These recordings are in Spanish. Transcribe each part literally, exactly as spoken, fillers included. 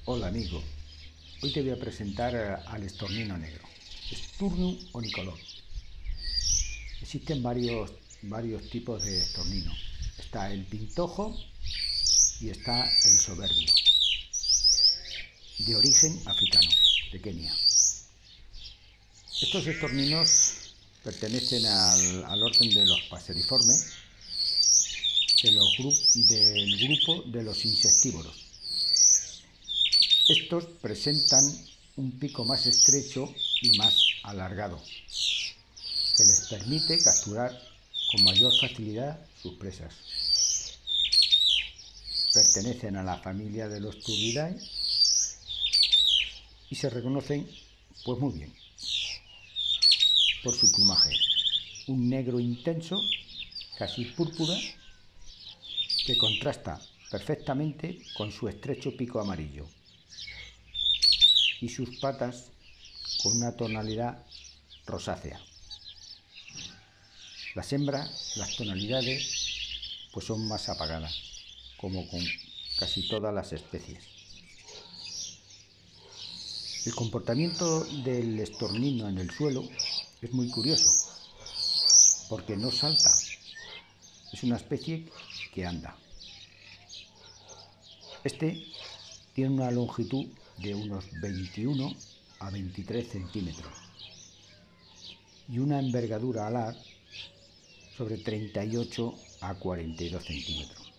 Hola amigo, hoy te voy a presentar al estornino negro, Sturnum onicolor. Existen varios, varios tipos de estornino. Está el pintojo y está el soberbio, de origen africano, de Kenia. Estos estorninos pertenecen al, al orden de los paseriformes, de los gru del grupo de los insectívoros. Estos presentan un pico más estrecho y más alargado, que les permite capturar con mayor facilidad sus presas. Pertenecen a la familia de los Turbidae y se reconocen pues muy bien por su plumaje, un negro intenso, casi púrpura, que contrasta perfectamente con su estrecho pico amarillo y sus patas con una tonalidad rosácea. Las hembras, las tonalidades pues son más apagadas, como con casi todas las especies. El comportamiento del estornino en el suelo es muy curioso, porque no salta, es una especie que anda. Este tiene una longitud de unos veintiuno a veintitrés centímetros y una envergadura alar sobre treinta y ocho a cuarenta y dos centímetros.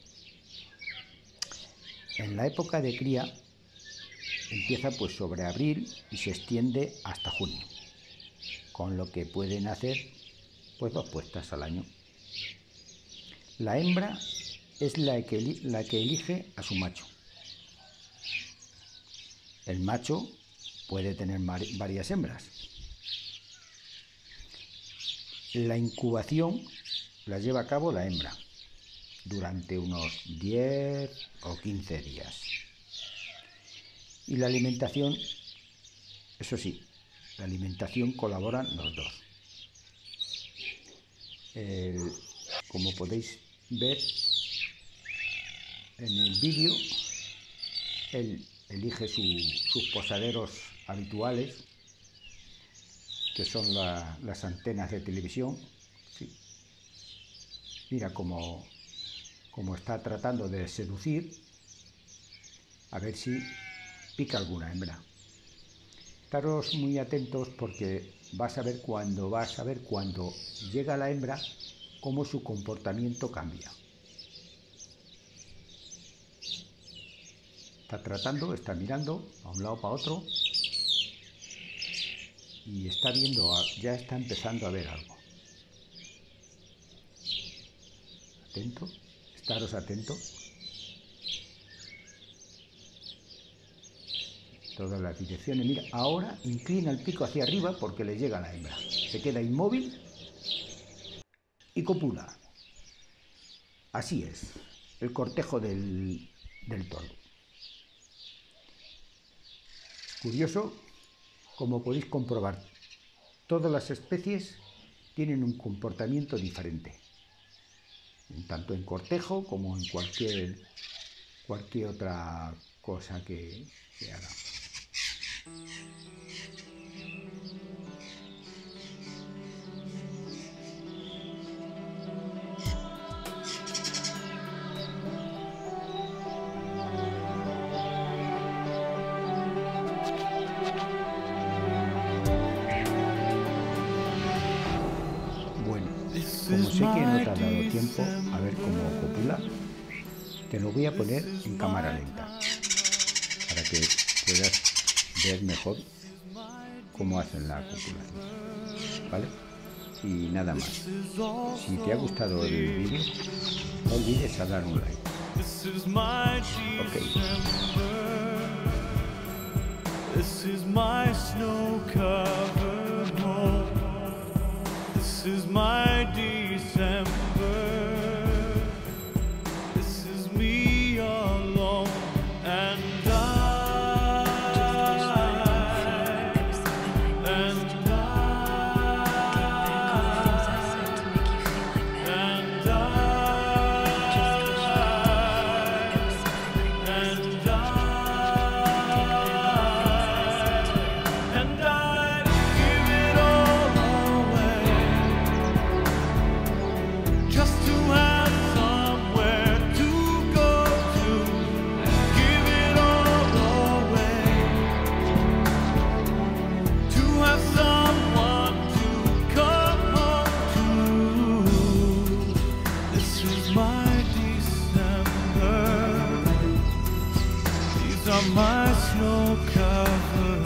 En la época de cría empieza pues sobre abril y se extiende hasta junio, con lo que pueden hacer pues dos puestas al año. La hembra es la que, la que elige a su macho. El macho puede tener varias hembras. La incubación la lleva a cabo la hembra durante unos diez o quince días. Y la alimentación, eso sí, la alimentación colaboran los dos. El, como podéis ver en el vídeo, él elige su, sus posaderos habituales, que son la, las antenas de televisión. Sí. Mira cómo, cómo está tratando de seducir, a ver si pica alguna hembra. Estaros muy atentos porque vas a ver cuando vas a ver cuando llega la hembra cómo su comportamiento cambia. Está tratando, está mirando a un lado para otro y está viendo, ya está empezando a ver algo. Atento, estaros atentos. Todas las direcciones. Mira, ahora inclina el pico hacia arriba porque le llega a la hembra. Se queda inmóvil y copula. Así es el cortejo del, del toro. Curioso, como podéis comprobar, todas las especies tienen un comportamiento diferente, tanto en cortejo como en cualquier, cualquier otra cosa que, que haga. Como sé que no te has dado tiempo a ver cómo copula, te lo voy a poner en cámara lenta para que puedas ver mejor cómo hacen la copulación, ¿vale? Y nada más. Si te ha gustado el vídeo, no olvides a dar un like. Ok. This is my snow-covered home. This is my December. This is me alone, and I, and I, and I, and I. on my snow-covered